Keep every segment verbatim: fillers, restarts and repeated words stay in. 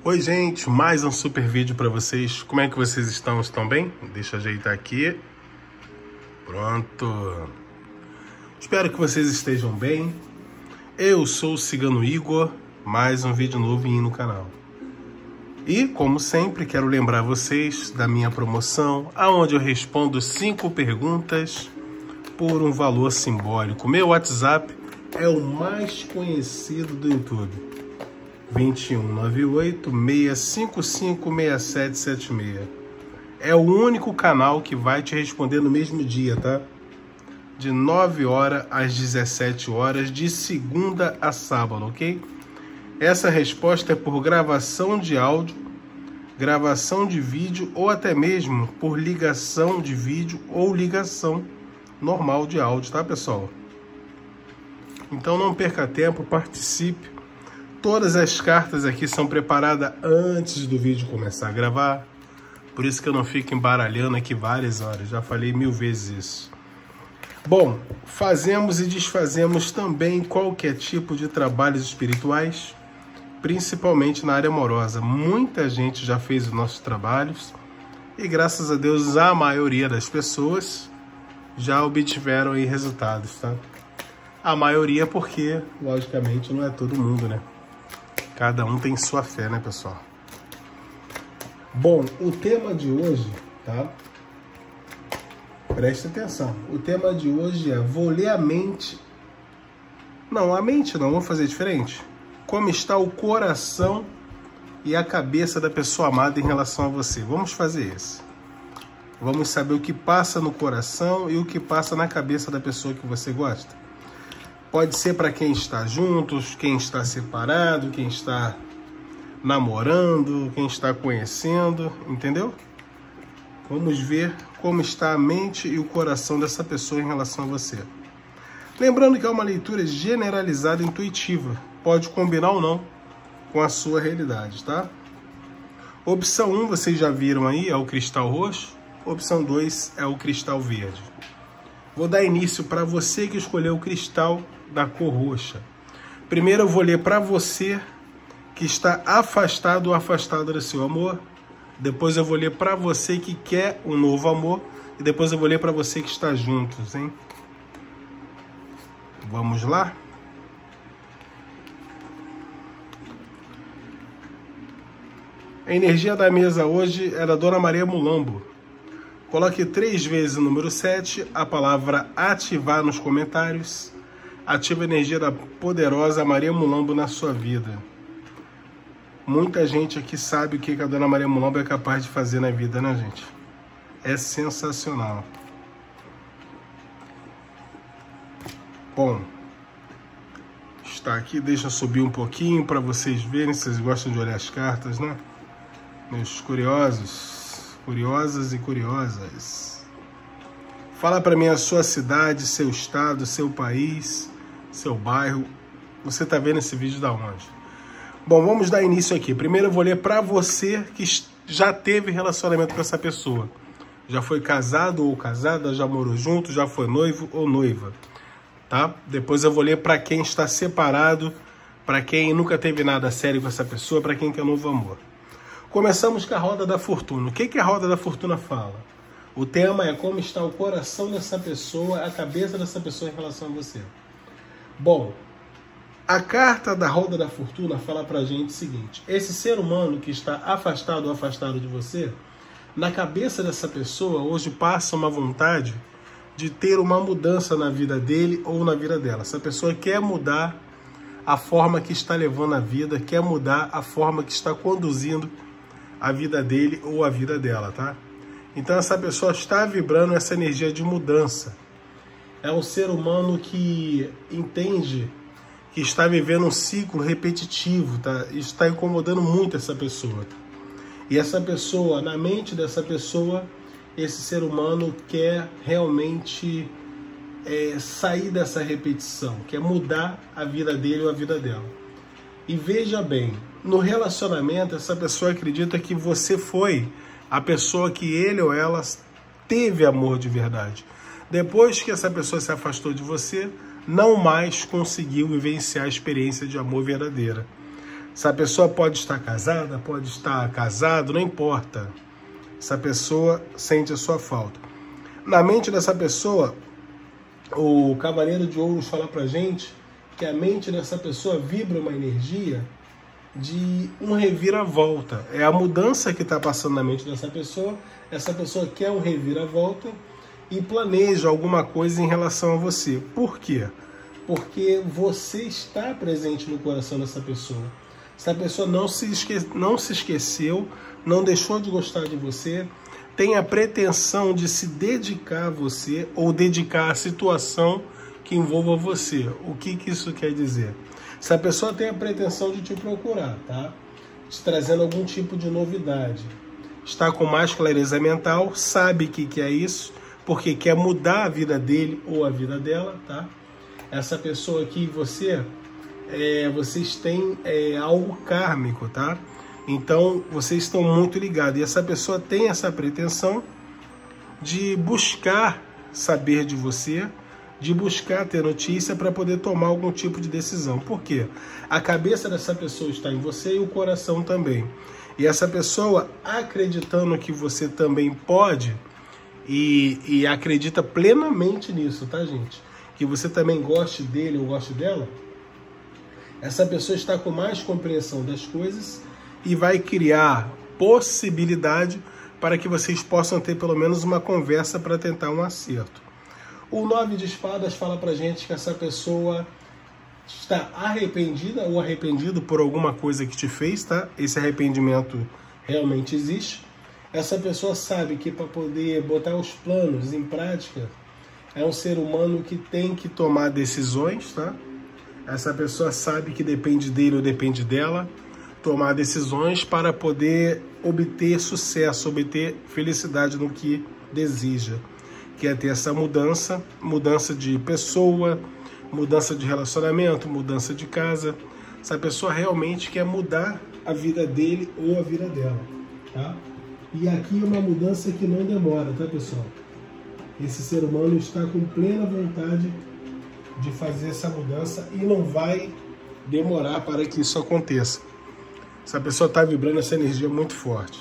Oi gente, mais um super vídeo para vocês. Como é que vocês estão? Estão bem? Deixa eu ajeitar aqui. Pronto. Espero que vocês estejam bem. Eu sou o Cigano Igor, mais um vídeo novo no canal. E, como sempre, quero lembrar vocês da minha promoção, onde eu respondo cinco perguntas por um valor simbólico. Meu WhatsApp é o mais conhecido do YouTube. dois um nove oito, seis cinco cinco, seis sete sete seis. É o único canal que vai te responder no mesmo dia, tá? De nove horas às dezessete horas, de segunda a sábado, ok? Essa resposta é por gravação de áudio, gravação de vídeo ou até mesmo por ligação de vídeo ou ligação normal de áudio, tá, pessoal? Então não perca tempo, participe. Todas as cartas aqui são preparadas antes do vídeo começar a gravar. Por isso que eu não fico embaralhando aqui várias horas. Já falei mil vezes isso. Bom, fazemos e desfazemos também qualquer tipo de trabalhos espirituais, principalmente na área amorosa. Muita gente já fez os nossos trabalhos e, graças a Deus, a maioria das pessoas já obtiveram aí resultados, tá? A maioria porque, logicamente, não é todo mundo, né? Cada um tem sua fé, né, pessoal? Bom, o tema de hoje, tá? Preste atenção. O tema de hoje é: vou ler a mente. Não, a mente não, vamos fazer diferente. Como está o coração e a cabeça da pessoa amada em relação a você? Vamos fazer isso. Vamos saber o que passa no coração e o que passa na cabeça da pessoa que você gosta. Pode ser para quem está juntos, quem está separado, quem está namorando, quem está conhecendo, entendeu? Vamos ver como está a mente e o coração dessa pessoa em relação a você. Lembrando que é uma leitura generalizada e intuitiva. Pode combinar ou não com a sua realidade, tá? Opção um, vocês já viram aí, é o cristal roxo. Opção dois é o cristal verde. Vou dar início para você que escolheu o cristal da cor roxa. Primeiro eu vou ler para você que está afastado ou afastada do seu amor. Depois eu vou ler para você que quer um novo amor. E depois eu vou ler para você que está juntos, hein? Vamos lá? A energia da mesa hoje é da Dona Maria Mulambo. Coloque três vezes o número sete, a palavra ativar nos comentários. Ativa a energia da poderosa Maria Mulambo na sua vida. Muita gente aqui sabe o que a Dona Maria Mulambo é capaz de fazer na vida, né, gente? É sensacional. Bom, está aqui, deixa eu subir um pouquinho para vocês verem, se vocês gostam de olhar as cartas, né? Meus curiosos, curiosas e curiosas. Fala para mim a sua cidade, seu estado, seu país, seu bairro. Você está vendo esse vídeo da onde? Bom, vamos dar início aqui. Primeiro eu vou ler para você que já teve relacionamento com essa pessoa. Já foi casado ou casada, já morou junto, já foi noivo ou noiva, tá? Depois eu vou ler para quem está separado, para quem nunca teve nada sério com essa pessoa, para quem quer novo amor. Começamos com a roda da fortuna. O que que a roda da fortuna fala? O tema é como está o coração dessa pessoa, a cabeça dessa pessoa em relação a você. Bom, a carta da roda da fortuna fala pra gente o seguinte: esse ser humano que está afastado ou afastado de você, na cabeça dessa pessoa hoje passa uma vontade de ter uma mudança na vida dele ou na vida dela. Essa pessoa quer mudar a forma que está levando a vida, quer mudar a forma que está conduzindo a vida dele ou a vida dela, tá? Então essa pessoa está vibrando essa energia de mudança. É um ser humano que entende que está vivendo um ciclo repetitivo, tá? Isso está incomodando muito essa pessoa. E essa pessoa, na mente dessa pessoa, esse ser humano quer realmente é, sair dessa repetição, quer mudar a vida dele ou a vida dela. E veja bem, no relacionamento, essa pessoa acredita que você foi a pessoa que ele ou ela teve amor de verdade. Depois que essa pessoa se afastou de você, não mais conseguiu vivenciar a experiência de amor verdadeira. Essa pessoa pode estar casada, pode estar casado, não importa. Essa pessoa sente a sua falta. Na mente dessa pessoa, o Cavaleiro de Ouros fala pra gente que a mente dessa pessoa vibra uma energia de um reviravolta. É a mudança que está passando na mente dessa pessoa. Essa pessoa quer um reviravolta e planeja alguma coisa em relação a você. Por quê? Porque você está presente no coração dessa pessoa. Essa pessoa não se, esque... não se esqueceu, não deixou de gostar de você, tem a pretensão de se dedicar a você ou dedicar a situação que envolva você. O que, que isso quer dizer? Essa pessoa tem a pretensão de te procurar, tá? Te trazendo algum tipo de novidade. Está com mais clareza mental, sabe o que, que é isso, porque quer mudar a vida dele ou a vida dela, tá? Essa pessoa aqui, você, é, vocês têm é, algo kármico, tá? Então, vocês estão muito ligados. E essa pessoa tem essa pretensão de buscar saber de você, de buscar ter notícia para poder tomar algum tipo de decisão. Por quê? A cabeça dessa pessoa está em você e o coração também. E essa pessoa, acreditando que você também pode, e, e acredita plenamente nisso, tá, gente? Que você também goste dele ou goste dela, essa pessoa está com mais compreensão das coisas e vai criar possibilidade para que vocês possam ter pelo menos uma conversa para tentar um acerto. O nove de espadas fala pra gente que essa pessoa está arrependida ou arrependido por alguma coisa que te fez, tá? Esse arrependimento realmente existe. Essa pessoa sabe que para poder botar os planos em prática, é um ser humano que tem que tomar decisões, tá? Essa pessoa sabe que depende dele ou depende dela, tomar decisões para poder obter sucesso, obter felicidade no que deseja. Quer ter essa mudança, mudança de pessoa, mudança de relacionamento, mudança de casa. Essa pessoa realmente quer mudar a vida dele ou a vida dela, tá? E aqui é uma mudança que não demora, tá, pessoal? Esse ser humano está com plena vontade de fazer essa mudança e não vai demorar para que isso aconteça. Essa pessoa está vibrando essa energia muito forte.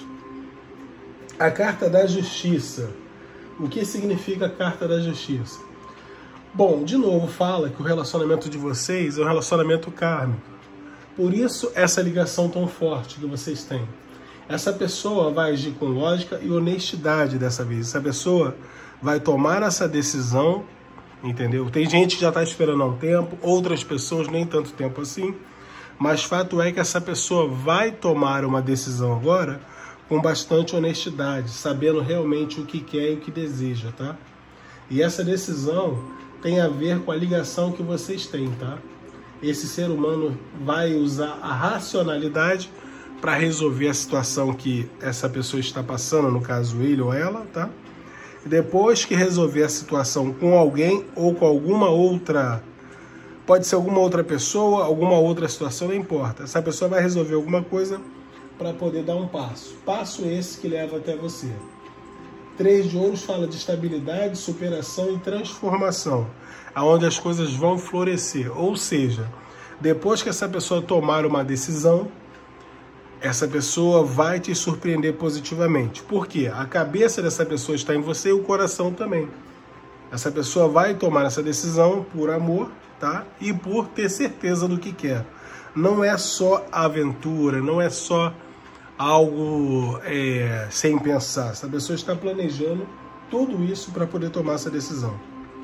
A carta da justiça. O que significa a carta da justiça? Bom, de novo fala que o relacionamento de vocês é um relacionamento kármico. Por isso essa ligação tão forte que vocês têm. Essa pessoa vai agir com lógica e honestidade dessa vez. Essa pessoa vai tomar essa decisão, entendeu? Tem gente que já está esperando há um tempo, outras pessoas nem tanto tempo assim. Mas fato é que essa pessoa vai tomar uma decisão agora com bastante honestidade, sabendo realmente o que quer e o que deseja, tá? E essa decisão tem a ver com a ligação que vocês têm, tá? Esse ser humano vai usar a racionalidade para resolver a situação que essa pessoa está passando, no caso ele ou ela, tá? E depois que resolver a situação com alguém ou com alguma outra, pode ser alguma outra pessoa, alguma outra situação, não importa. Essa pessoa vai resolver alguma coisa para poder dar um passo. Passo esse que leva até você. Três de ouros fala de estabilidade, superação e transformação, aonde as coisas vão florescer. Ou seja, depois que essa pessoa tomar uma decisão, essa pessoa vai te surpreender positivamente. Por quê? A cabeça dessa pessoa está em você e o coração também. Essa pessoa vai tomar essa decisão por amor, tá? E por ter certeza do que quer. Não é só aventura, não é só algo é, sem pensar. Essa pessoa está planejando tudo isso para poder tomar essa decisão.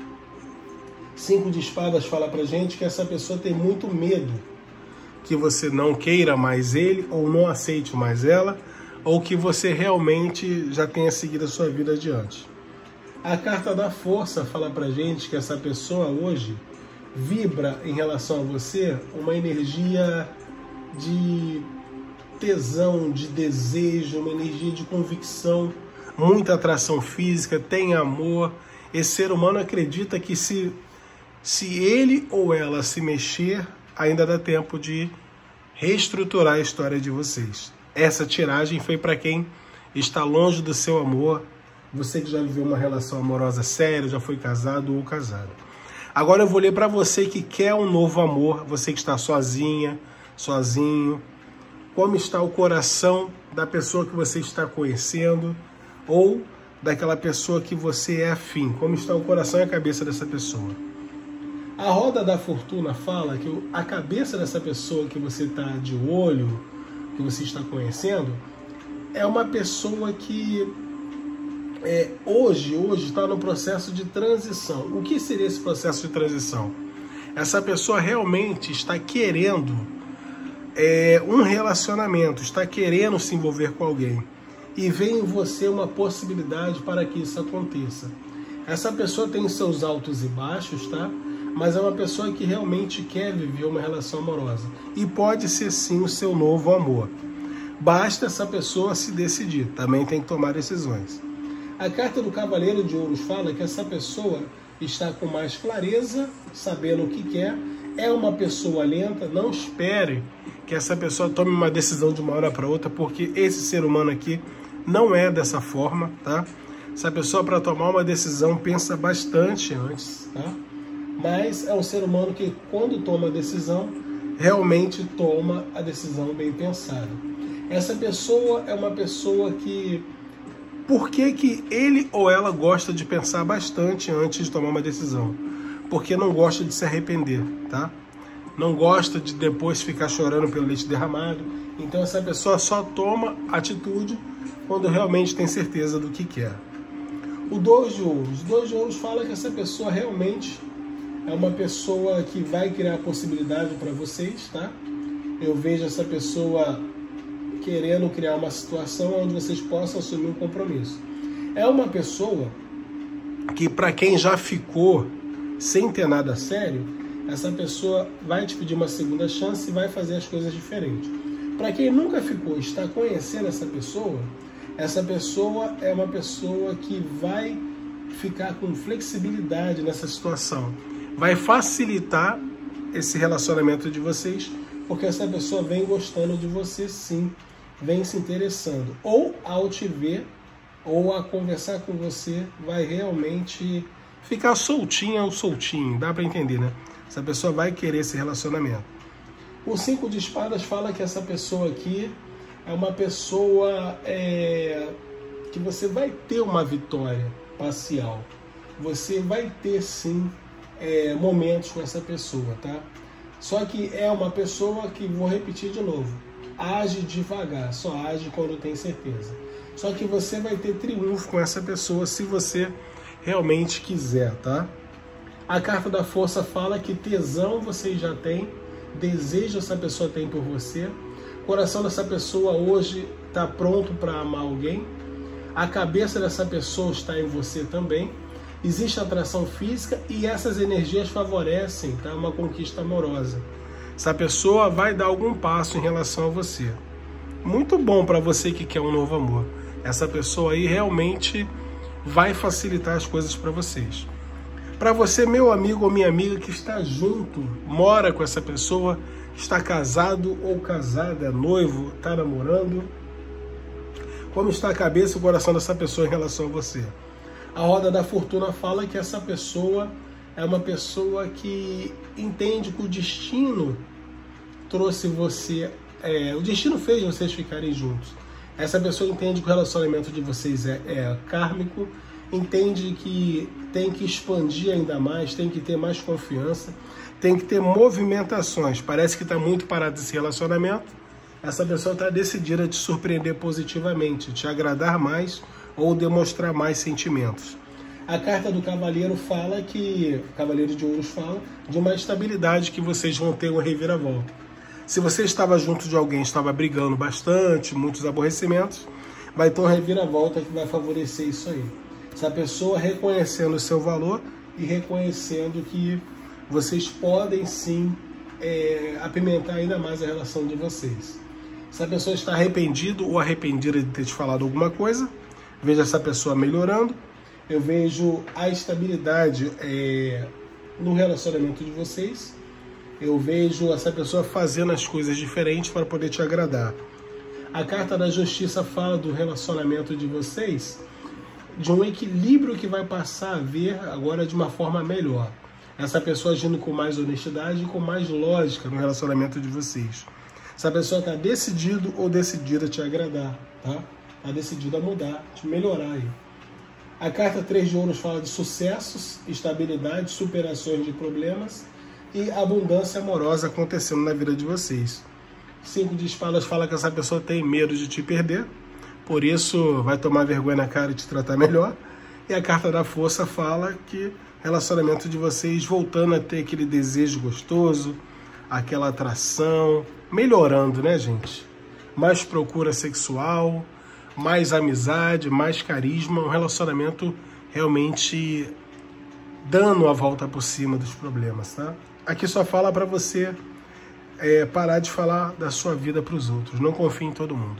Cinco de espadas fala pra gente que essa pessoa tem muito medo que você não queira mais ele ou não aceite mais ela, ou que você realmente já tenha seguido a sua vida adiante. A carta da força fala pra gente que essa pessoa hoje vibra em relação a você uma energia de tesão, de desejo, uma energia de convicção, muita atração física, tem amor. Esse ser humano acredita que se, se ele ou ela se mexer, ainda dá tempo de reestruturar a história de vocês. Essa tiragem foi para quem está longe do seu amor, você que já viveu uma relação amorosa séria, já foi casado ou casado. Agora eu vou ler para você que quer um novo amor, você que está sozinha, sozinho, como está o coração da pessoa que você está conhecendo ou daquela pessoa que você é afim, como está o coração e a cabeça dessa pessoa. A roda da fortuna fala que a cabeça dessa pessoa que você está de olho, que você está conhecendo, é uma pessoa que é, hoje hoje está no processo de transição. O que seria esse processo de transição? Essa pessoa realmente está querendo é, um relacionamento, está querendo se envolver com alguém. E vê em você uma possibilidade para que isso aconteça. Essa pessoa tem seus altos e baixos, tá? Mas é uma pessoa que realmente quer viver uma relação amorosa. E pode ser sim o seu novo amor. Basta essa pessoa se decidir. Também tem que tomar decisões. A carta do Cavaleiro de Ouros fala que essa pessoa está com mais clareza, sabendo o que quer. É uma pessoa lenta. Não espere que essa pessoa tome uma decisão de uma hora para outra, porque esse ser humano aqui não é dessa forma, tá? Essa pessoa, para tomar uma decisão, pensa bastante antes, tá? Mas é um ser humano que, quando toma a decisão, realmente toma a decisão bem pensada. Essa pessoa é uma pessoa que... Por que que ele ou ela gosta de pensar bastante antes de tomar uma decisão? Porque não gosta de se arrepender, tá? Não gosta de depois ficar chorando pelo leite derramado. Então essa pessoa só toma atitude quando realmente tem certeza do que quer. O dois de ouros. O dois de ouros fala que essa pessoa realmente é uma pessoa que vai criar possibilidade para vocês, tá? Eu vejo essa pessoa querendo criar uma situação onde vocês possam assumir um compromisso. É uma pessoa que, para quem já ficou sem ter nada sério, essa pessoa vai te pedir uma segunda chance e vai fazer as coisas diferentes. Para quem nunca ficou, está conhecendo essa pessoa, essa pessoa é uma pessoa que vai ficar com flexibilidade nessa situação. Vai facilitar esse relacionamento de vocês, porque essa pessoa vem gostando de você sim, vem se interessando. Ou ao te ver, ou a conversar com você, vai realmente ficar soltinha ou soltinho, dá para entender, né? Essa pessoa vai querer esse relacionamento. O cinco de espadas fala que essa pessoa aqui é uma pessoa é, que você vai ter uma vitória parcial. Você vai ter sim é, momentos com essa pessoa, tá? Só que é uma pessoa que, vou repetir de novo, age devagar, só age quando tem certeza. Só que você vai ter triunfo com essa pessoa se você realmente quiser, tá? A carta da força fala que tesão você já tem, desejo essa pessoa tem por você, o coração dessa pessoa hoje está pronto para amar alguém, a cabeça dessa pessoa está em você também, existe atração física e essas energias favorecem, tá, uma conquista amorosa. Essa pessoa vai dar algum passo em relação a você. Muito bom para você que quer um novo amor. Essa pessoa aí realmente vai facilitar as coisas para vocês. Para você, meu amigo ou minha amiga que está junto, mora com essa pessoa, está casado ou casada, é noivo, está namorando, como está a cabeça e o coração dessa pessoa em relação a você? A roda da fortuna fala que essa pessoa é uma pessoa que entende que o destino trouxe você, é, o destino fez vocês ficarem juntos. Essa pessoa entende que o relacionamento de vocês é, é kármico, entende que tem que expandir ainda mais, tem que ter mais confiança, tem que ter movimentações. Parece que está muito parado esse relacionamento. Essa pessoa está decidida a te surpreender positivamente, te agradar mais ou demonstrar mais sentimentos. A carta do Cavaleiro fala que, o Cavaleiro de Ouros fala, de uma estabilidade que vocês vão ter uma reviravolta. Se você estava junto de alguém, estava brigando bastante, muitos aborrecimentos, vai ter uma reviravolta que vai favorecer isso aí. Essa pessoa reconhecendo o seu valor e reconhecendo que vocês podem sim é, apimentar ainda mais a relação de vocês. Se a pessoa está arrependido ou arrependida de ter te falado alguma coisa, veja essa pessoa melhorando. Eu vejo a estabilidade é, no relacionamento de vocês. Eu vejo essa pessoa fazendo as coisas diferentes para poder te agradar. A carta da justiça fala do relacionamento de vocês, de um equilíbrio que vai passar a ver agora de uma forma melhor. Essa pessoa agindo com mais honestidade e com mais lógica no relacionamento de vocês. Essa pessoa está decidido ou decidida a te agradar, tá? Está decidido a mudar, te melhorar aí. A carta três de ouros fala de sucessos, estabilidade, superações de problemas e abundância amorosa acontecendo na vida de vocês. cinco de espadas fala que essa pessoa tem medo de te perder, por isso vai tomar vergonha na cara e te tratar melhor. E a carta da força fala que relacionamento de vocês voltando a ter aquele desejo gostoso, aquela atração, melhorando, né, gente? Mais procura sexual, mais amizade, mais carisma, um relacionamento realmente dando a volta por cima dos problemas, tá? Aqui só fala para você é, parar de falar da sua vida para os outros, não confie em todo mundo.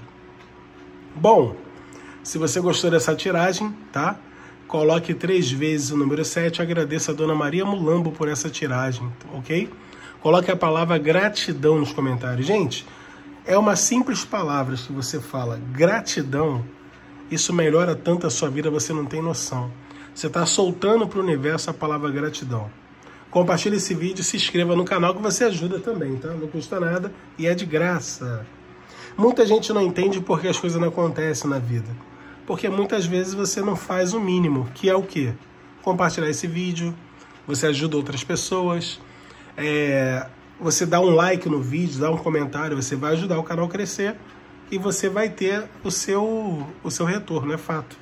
Bom, se você gostou dessa tiragem, tá? Coloque três vezes o número sete, agradeça a Dona Maria Mulambo por essa tiragem, ok? Coloque a palavra gratidão nos comentários. Gente, é uma simples palavra que você fala, gratidão, isso melhora tanto a sua vida, você não tem noção. Você está soltando para o universo a palavra gratidão. Compartilhe esse vídeo, se inscreva no canal que você ajuda também, tá? Não custa nada e é de graça. Muita gente não entende por que as coisas não acontecem na vida. Porque muitas vezes você não faz o mínimo, que é o quê? Compartilhar esse vídeo, você ajuda outras pessoas, é... você dá um like no vídeo, dá um comentário, você vai ajudar o canal a crescer e você vai ter o seu, o seu retorno, é fato.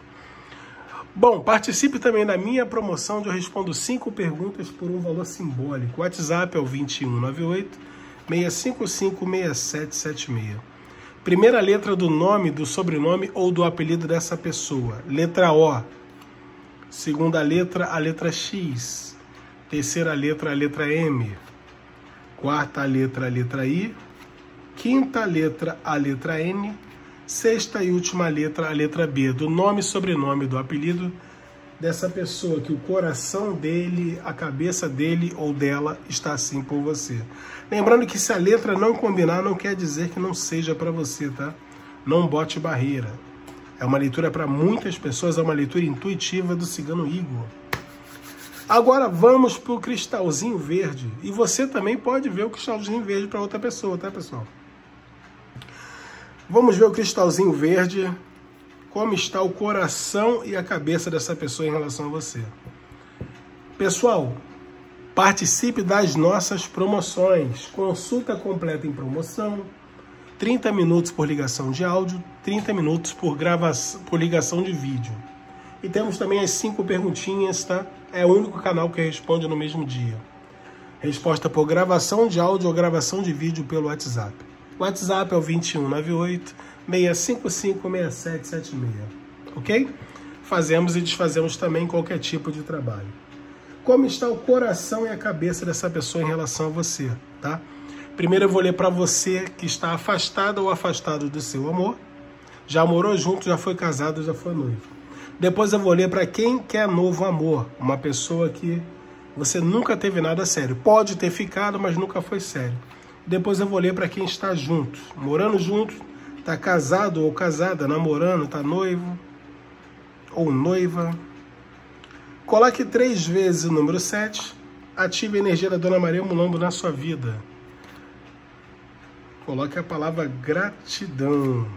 Bom, participe também da minha promoção onde eu respondo cinco perguntas por um valor simbólico. O WhatsApp é o dois um nove oito, seis cinco cinco, seis sete sete seis. Primeira letra do nome, do sobrenome ou do apelido dessa pessoa. Letra O. Segunda letra, a letra X. Terceira letra, a letra M. Quarta letra, a letra I. Quinta letra, a letra N. Sexta e última letra, a letra B. Do nome e sobrenome do apelido dessa pessoa que o coração dele, a cabeça dele ou dela está assim por você. Lembrando que se a letra não combinar, não quer dizer que não seja para você, tá? Não bote barreira. É uma leitura para muitas pessoas, é uma leitura intuitiva do Cigano Igor. Agora vamos para o cristalzinho verde. E você também pode ver o cristalzinho verde para outra pessoa, tá, pessoal? Vamos ver o cristalzinho verde, como está o coração e a cabeça dessa pessoa em relação a você. Pessoal, participe das nossas promoções. Consulta completa em promoção, trinta minutos por ligação de áudio, trinta minutos por, gravação, por ligação de vídeo. E temos também as cinco perguntinhas, tá? É o único canal que responde no mesmo dia. Resposta por gravação de áudio ou gravação de vídeo pelo WhatsApp. O WhatsApp é o dois um nove oito, seis cinco cinco, seis sete sete seis. Ok? Fazemos e desfazemos também qualquer tipo de trabalho. Como está o coração e a cabeça dessa pessoa em relação a você, tá? Primeiro eu vou ler para você que está afastado ou afastado do seu amor. Já morou junto, já foi casado, já foi noivo. Depois eu vou ler para quem quer novo amor. Uma pessoa que você nunca teve nada sério. Pode ter ficado, mas nunca foi sério. Depois eu vou ler para quem está junto. Morando junto, está casado ou casada, namorando, está noivo ou noiva. Coloque três vezes o número sete. Ative a energia da Dona Maria Mulambo na sua vida. Coloque a palavra gratidão.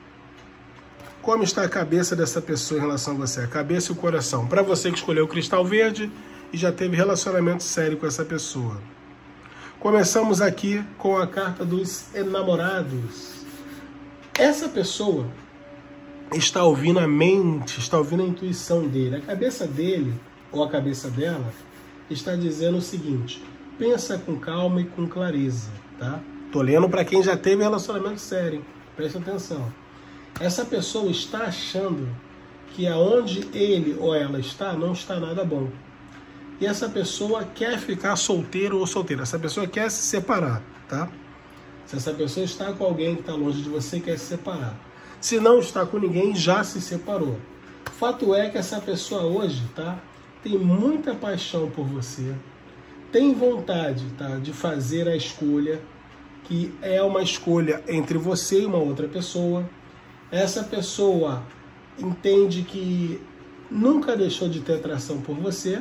Como está a cabeça dessa pessoa em relação a você? A cabeça e o coração. Para você que escolheu o cristal verde e já teve relacionamento sério com essa pessoa. Começamos aqui com a carta dos enamorados. Essa pessoa está ouvindo a mente, está ouvindo a intuição dele. A cabeça dele, ou a cabeça dela, está dizendo o seguinte: pensa com calma e com clareza, tá? Tô lendo para quem já teve relacionamento sério, hein? Presta atenção. Essa pessoa está achando que aonde ele ou ela está, não está nada bom. E essa pessoa quer ficar solteiro ou solteira. Essa pessoa quer se separar, tá? Se essa pessoa está com alguém que está longe de você, quer se separar. Se não está com ninguém, já se separou. Fato é que essa pessoa hoje, tá? Tem muita paixão por você. Tem vontade, tá? De fazer a escolha, que é uma escolha entre você e uma outra pessoa. Essa pessoa entende que nunca deixou de ter atração por você.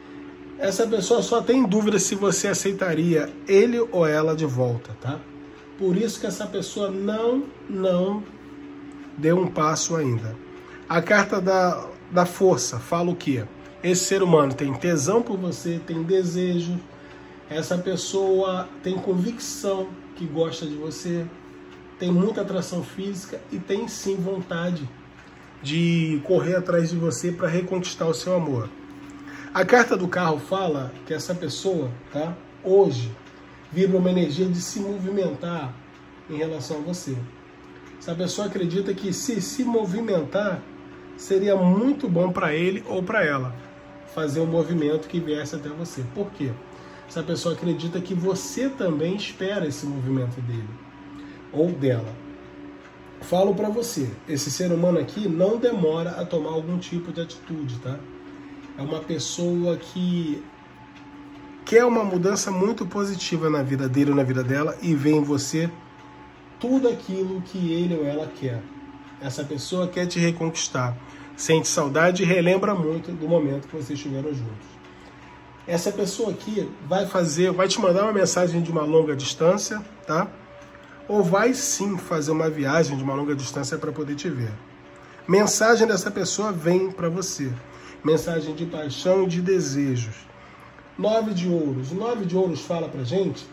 Essa pessoa só tem dúvida se você aceitaria ele ou ela de volta, tá? Por isso que essa pessoa não, não deu um passo ainda. A carta da, da força fala o quê? Esse ser humano tem tesão por você, tem desejo, essa pessoa tem convicção que gosta de você, tem muita atração física e tem sim vontade de correr atrás de você para reconquistar o seu amor. A carta do carro fala que essa pessoa, tá, hoje, vibra uma energia de se movimentar em relação a você. Essa pessoa acredita que se se movimentar, seria muito bom para ele ou para ela fazer um movimento que viesse até você. Por quê? Essa pessoa acredita que você também espera esse movimento dele ou dela. Falo para você, esse ser humano aqui não demora a tomar algum tipo de atitude, tá? É uma pessoa que quer uma mudança muito positiva na vida dele ou na vida dela e vê em você tudo aquilo que ele ou ela quer. Essa pessoa quer te reconquistar, sente saudade e relembra muito do momento que vocês estiveram juntos. Essa pessoa aqui vai fazer, vai te mandar uma mensagem de uma longa distância, tá? Ou vai sim fazer uma viagem de uma longa distância para poder te ver. Mensagem dessa pessoa vem para você. Mensagem de paixão e de desejos. Nove de ouros. Nove de ouros fala pra gente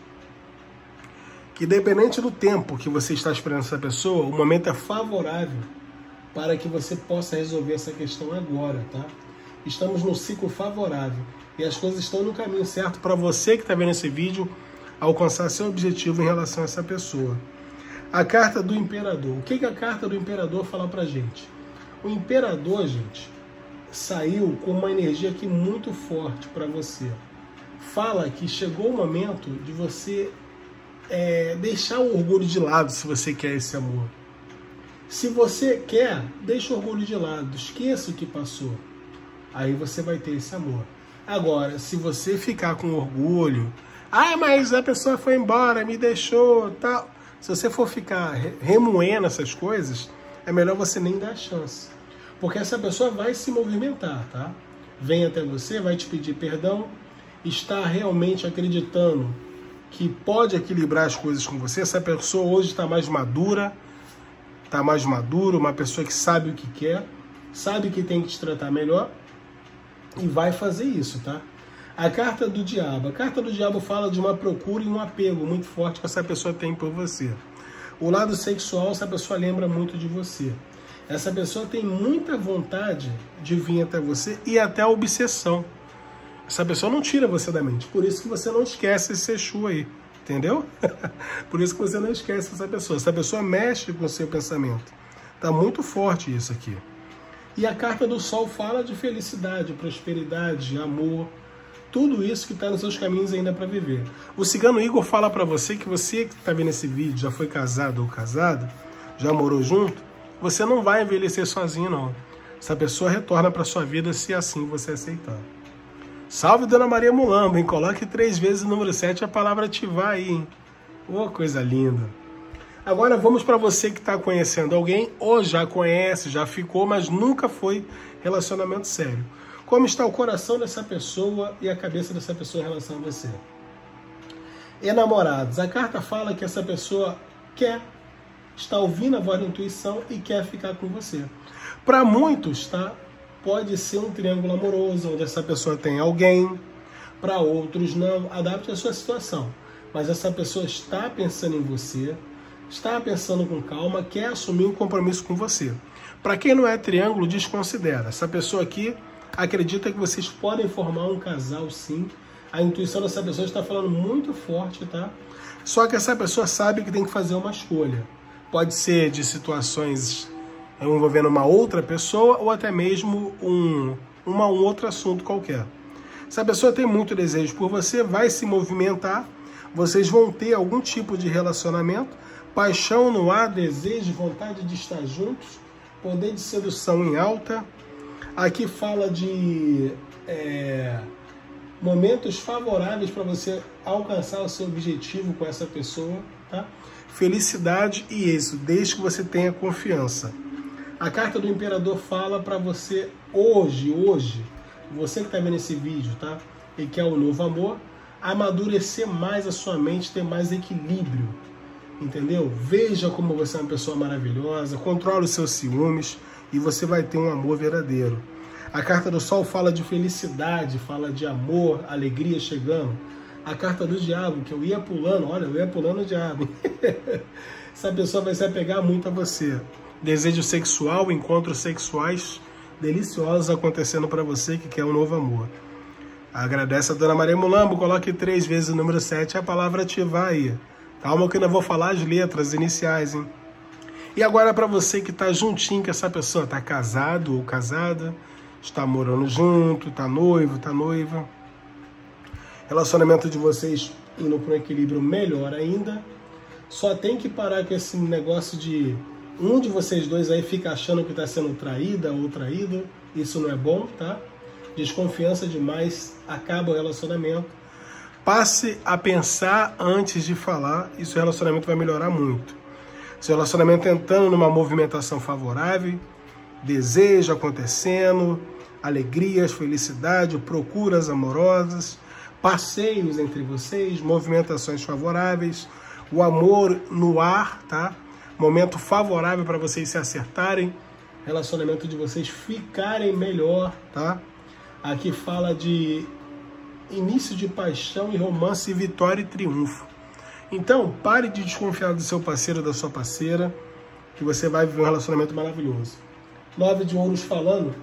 que, independente do tempo que você está esperando essa pessoa, o momento é favorável para que você possa resolver essa questão agora, tá? Estamos num ciclo favorável e as coisas estão no caminho certo para você que está vendo esse vídeo alcançar seu objetivo em relação a essa pessoa. A carta do Imperador. O que, que a carta do Imperador fala pra gente? O Imperador, gente, saiu com uma energia aqui muito forte para você. Fala que chegou o momento de você é, deixar o orgulho de lado se você quer esse amor. Se você quer, deixa o orgulho de lado, esqueça o que passou. Aí você vai ter esse amor. Agora, se você ficar com orgulho, ah, mas a pessoa foi embora, me deixou, tal. Se você for ficar remoendo essas coisas, é melhor você nem dar chance. Porque essa pessoa vai se movimentar, tá? Vem até você, vai te pedir perdão, está realmente acreditando que pode equilibrar as coisas com você. Essa pessoa hoje está mais madura, está mais madura, uma pessoa que sabe o que quer, sabe que tem que te tratar melhor e vai fazer isso, tá? A carta do diabo. A carta do diabo fala de uma procura e um apego muito forte que essa pessoa tem por você. O lado sexual, essa pessoa lembra muito de você. Essa pessoa tem muita vontade de vir até você e até a obsessão. Essa pessoa não tira você da mente. Por isso que você não esquece esse Exu aí. Entendeu? Por isso que você não esquece essa pessoa. Essa pessoa mexe com o seu pensamento. Tá muito forte isso aqui. E a carta do Sol fala de felicidade, prosperidade, amor. Tudo isso que está nos seus caminhos ainda para viver. O Cigano Igor fala para você que você que está vendo esse vídeo, já foi casado ou casada, já morou junto, você não vai envelhecer sozinho, não. Essa pessoa retorna para sua vida se assim você aceitar. Salve, Dona Maria Mulamba, hein? Coloque três vezes o número sete, a palavra ativar aí, hein? Ô, coisa linda. Agora vamos para você que está conhecendo alguém, ou já conhece, já ficou, mas nunca foi relacionamento sério. Como está o coração dessa pessoa e a cabeça dessa pessoa em relação a você? Enamorados. A carta fala que essa pessoa quer, está ouvindo a voz da intuição e quer ficar com você. Para muitos, tá? Pode ser um triângulo amoroso, onde essa pessoa tem alguém. Para outros, não. Adapte a sua situação. Mas essa pessoa está pensando em você, está pensando com calma, quer assumir um compromisso com você. Para quem não é triângulo, desconsidera. Essa pessoa aqui acredita que vocês podem formar um casal, sim. A intuição dessa pessoa está falando muito forte, tá? Só que essa pessoa sabe que tem que fazer uma escolha. Pode ser de situações envolvendo uma outra pessoa ou até mesmo um, uma, um outro assunto qualquer. Se a pessoa tem muito desejo por você, vai se movimentar, vocês vão ter algum tipo de relacionamento, paixão no ar, desejo, vontade de estar juntos, poder de sedução em alta. Aqui fala de é, momentos favoráveis para você alcançar o seu objetivo com essa pessoa, tá? Felicidade e êxito, desde que você tenha confiança. A carta do Imperador fala para você hoje, hoje, você que está vendo esse vídeo, tá? E quer o novo amor, amadurecer mais a sua mente, ter mais equilíbrio. entendeu? Veja como você é uma pessoa maravilhosa, controle os seus ciúmes e você vai ter um amor verdadeiro. A carta do Sol fala de felicidade, fala de amor, alegria chegando. A carta do Diabo, que eu ia pulando, olha, eu ia pulando o Diabo. Essa pessoa vai se apegar muito a você. Desejo sexual, encontros sexuais deliciosos acontecendo para você que quer um novo amor. Agradece a Dona Maria Mulambo, coloque três vezes o número sete, a palavra ativar aí. Calma que eu ainda vou falar as letras iniciais, hein? E agora para você que tá juntinho com essa pessoa, tá casado ou casada, está morando junto, tá noivo, tá noiva. Relacionamento de vocês indo para um equilíbrio melhor ainda. Só tem que parar com esse negócio de um de vocês dois aí fica achando que está sendo traída ou traído. Isso não é bom, tá? Desconfiança demais acaba o relacionamento. Passe a pensar antes de falar e seu relacionamento vai melhorar muito. Seu relacionamento entrando numa movimentação favorável, desejo acontecendo, alegrias, felicidade, procuras amorosas, passeios entre vocês, movimentações favoráveis, o amor no ar, tá? Momento favorável para vocês se acertarem, relacionamento de vocês ficarem melhor, tá? Aqui fala de início de paixão e romance, vitória e triunfo. Então, pare de desconfiar do seu parceiro ou da sua parceira, que você vai viver um relacionamento maravilhoso. Nove de ouros falando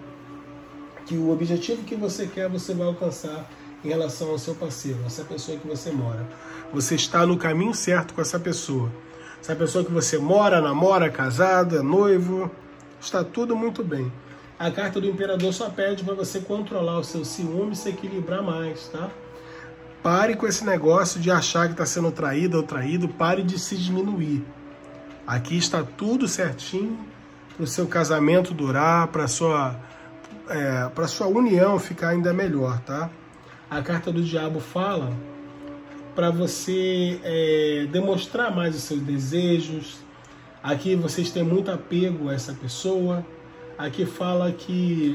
que o objetivo que você quer, você vai alcançar em relação ao seu parceiro, essa pessoa que você mora. Você está no caminho certo com essa pessoa. Essa pessoa que você mora, namora, casado, é noivo, está tudo muito bem. A carta do Imperador só pede para você controlar o seu ciúme e se equilibrar mais, tá? Pare com esse negócio de achar que está sendo traída ou traído, pare de se diminuir. Aqui está tudo certinho para o seu casamento durar, para a sua, é, para sua união ficar ainda melhor, tá? A carta do Diabo fala para você é, demonstrar mais os seus desejos. Aqui vocês têm muito apego a essa pessoa. Aqui fala que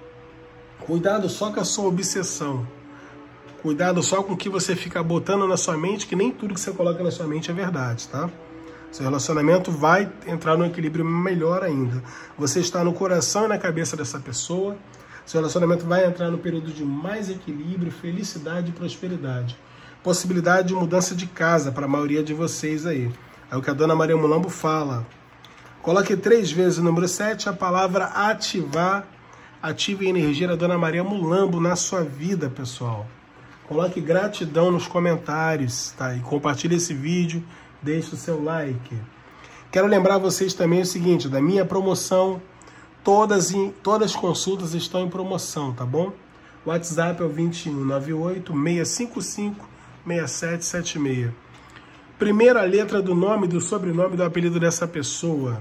cuidado só com a sua obsessão. Cuidado só com o que você fica botando na sua mente, que nem tudo que você coloca na sua mente é verdade, tá? Seu relacionamento vai entrar num equilíbrio melhor ainda. Você está no coração e na cabeça dessa pessoa. Seu relacionamento vai entrar no período de mais equilíbrio, felicidade e prosperidade. Possibilidade de mudança de casa para a maioria de vocês aí. É o que a Dona Maria Mulambo fala. Coloque três vezes o número sete, a palavra ativar. Ative a energia da Dona Maria Mulambo na sua vida, pessoal. Coloque gratidão nos comentários, tá? E compartilhe esse vídeo, deixe o seu like. Quero lembrar vocês também o seguinte, da minha promoção, todas, todas as consultas estão em promoção, tá bom? O WhatsApp é o vinte e um, noventa e oito, seiscentos e cinquenta e cinco, sessenta e sete setenta e seis. Primeira letra do nome, do sobrenome, do apelido dessa pessoa.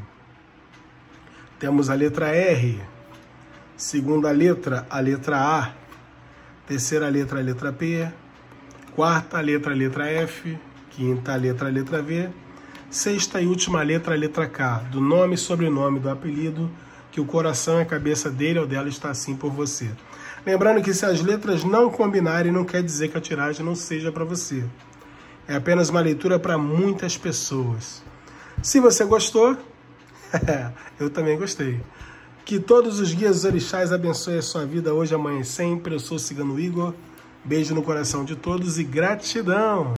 Temos a letra R. Segunda letra, a letra A. Terceira letra, a letra P. Quarta letra, a letra F. Quinta letra, a letra V. Sexta e última letra, a letra K. Do nome e sobrenome do apelido, que o coração e a cabeça dele ou dela está assim por você. Lembrando que se as letras não combinarem, não quer dizer que a tiragem não seja para você. É apenas uma leitura para muitas pessoas. Se você gostou, eu também gostei. Que todos os guias orixás abençoem a sua vida hoje, amanhã e sempre. Eu sou o Cigano Igor. Beijo no coração de todos e gratidão!